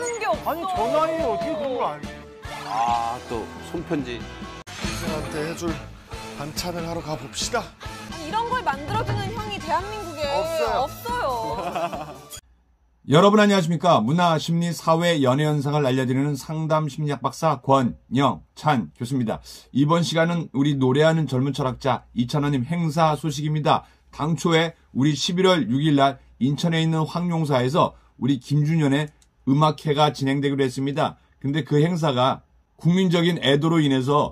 게 없어. 아니 전화니 어떻게 그런 걸 알지? 아, 또 손편지. 학생한테 해줄 반찬을 하러 가봅시다. 아니, 이런 걸 만들어주는 형이 대한민국에 없어요. 여러분 안녕하십니까. 문화, 심리, 사회, 연애 현상을 알려드리는 상담 심리학 박사 권영찬 교수입니다. 이번 시간은 우리 노래하는 젊은 철학자 이찬원님 행사 소식입니다. 당초에 우리 11월 6일 날 인천에 있는 황룡사에서 우리 김준현의 음악회가 진행되기로 했습니다. 근데 그 행사가 국민적인 애도로 인해서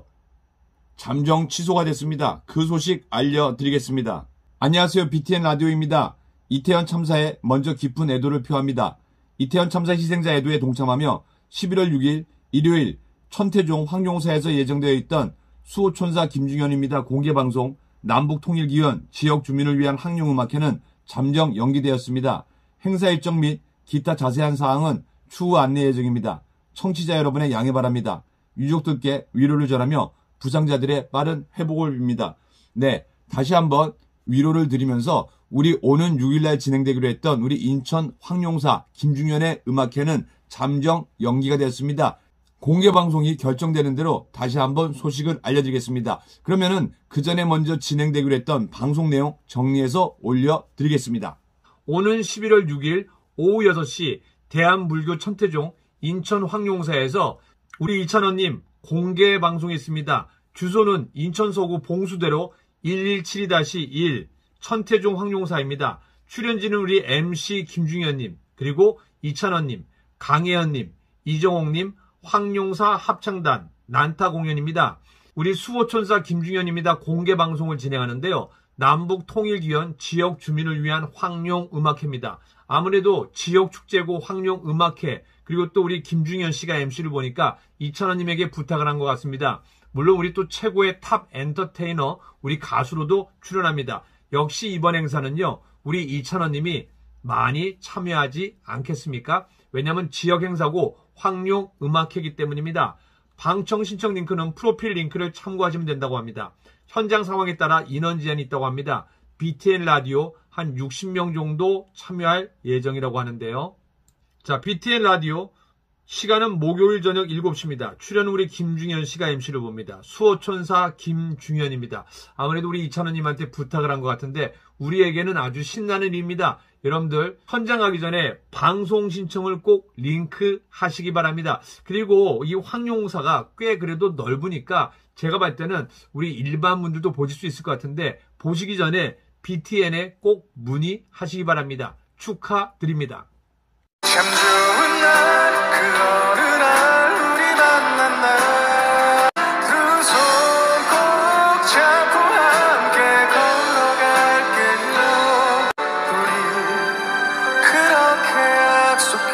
잠정 취소가 됐습니다. 그 소식 알려드리겠습니다. 안녕하세요. BTN 라디오입니다. 이태원 참사에 먼저 깊은 애도를 표합니다. 이태원 참사 희생자 애도에 동참하며 11월 6일 일요일 천태종 황룡사에서 예정되어 있던 수호천사 김중현입니다. 공개방송 남북통일기원 지역 주민을 위한 황룡음악회는 잠정 연기되었습니다. 행사 일정 및 기타 자세한 사항은 추후 안내 예정입니다. 청취자 여러분의 양해 바랍니다. 유족들께 위로를 전하며 부상자들의 빠른 회복을 빕니다. 네, 다시 한번 위로를 드리면서 우리 오는 6일날 진행되기로 했던 우리 인천 황룡사 김중현의 음악회는 잠정 연기가 되었습니다. 공개방송이 결정되는 대로 다시 한번 소식을 알려드리겠습니다. 그러면은 그 전에 먼저 진행되기로 했던 방송 내용 정리해서 올려드리겠습니다. 오는 11월 6일 오후 6시 대한불교 천태종 인천 황룡사에서 우리 이찬원님 공개방송이 있습니다. 주소는 인천 서구 봉수대로 1172-1 천태종 황룡사입니다. 출연진은 우리 MC 김중현님, 그리고 이찬원님, 강혜연님, 이정옥님, 황룡사 합창단, 난타 공연입니다. 우리 수호천사 김중현입니다. 공개방송을 진행하는데요. 남북통일기원 지역 주민을 위한 황룡음악회입니다. 아무래도 지역축제고 황룡음악회, 그리고 또 우리 김중현 씨가 MC를 보니까 이찬원님에게 부탁을 한 것 같습니다. 물론 우리 또 최고의 탑 엔터테이너, 우리 가수로도 출연합니다. 역시 이번 행사는요, 우리 이찬원님이 많이 참여하지 않겠습니까? 왜냐하면 지역 행사고 황룡 음악회이기 때문입니다. 방청 신청 링크는 프로필 링크를 참고하시면 된다고 합니다. 현장 상황에 따라 인원 제한이 있다고 합니다. BTN 라디오 한 60명 정도 참여할 예정이라고 하는데요. 자, BTN 라디오 시간은 목요일 저녁 7시입니다. 출연은 우리 김중현 씨가 MC를 봅니다. 수호천사 김중현입니다. 아무래도 우리 이찬원님한테 부탁을 한 것 같은데 우리에게는 아주 신나는 일입니다. 여러분들 현장 가기 전에 방송 신청을 꼭 링크 하시기 바랍니다. 그리고 이 황룡사가 꽤 그래도 넓으니까 제가 봤을 때는 우리 일반 분들도 보실 수 있을 것 같은데 보시기 전에 BTN에 꼭 문의하시기 바랍니다. 축하드립니다. 참 좋은 날 그 어느 날 우리 만난 날 두 손 꼭 잡고 함께 걸어갈게요. 우리 그렇게 약속